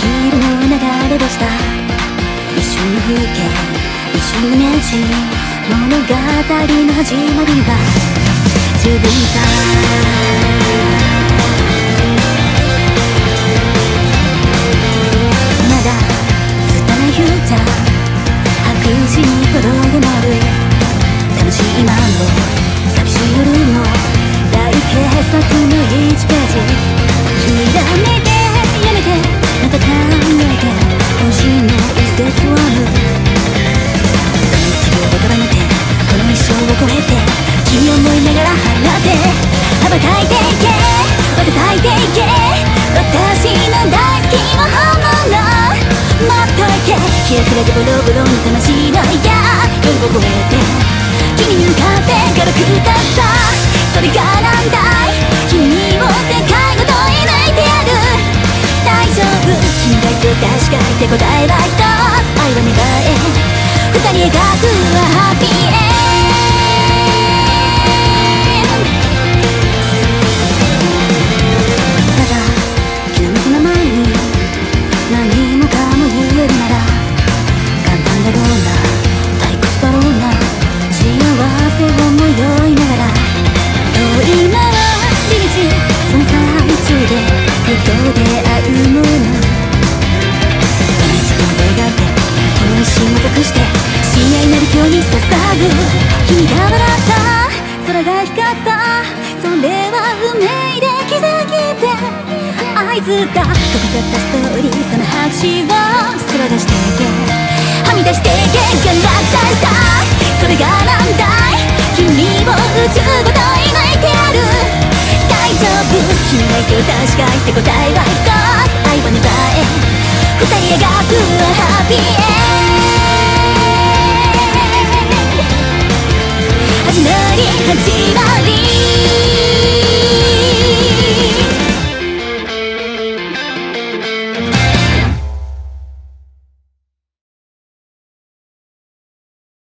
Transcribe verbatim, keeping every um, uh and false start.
昼の流れ星だ。一瞬の風景、一瞬のイメージ、物語の始まりは十分さ。まだ拙いフューチャー、白紙に転げ回る楽しい今も寂しい夜も大傑作のいちページ。ひらめいてやめてまた考えて今週の一節を編む。その一秒を束ねてこの一生を超えて君を思いながら放って羽ばたいていけ、羽ばたいていけ、私の大好きな本物もっといけ。キラキラでボロボロの魂の矢夜を超えて君に向かって軽く歌った。それがなんだい、君を世界ごと射抜いてやる。大丈夫、君がいて確かいて答えは一つ、愛は願え二人描くはハッピーエンド。ただ気の向くままに何もかも言えるなら簡単だろうな退屈だろうな、幸せを思いながら遠い回り道、その最中でふと出会うもの、その一度で描いてこの一瞬を隠して深夜になる今日に捧ぐ。君が笑った空が光った、それは運命で気づいて合図だ。飛び立ったストーリー、その拍手を空出していけ、はみ出していけ、ガラクターさ、それがなんだい、君を宇宙ごと射抜いてやる。大丈夫、君がいて確かいて答えは一つ、愛は願え二人描くはハッピーエンド。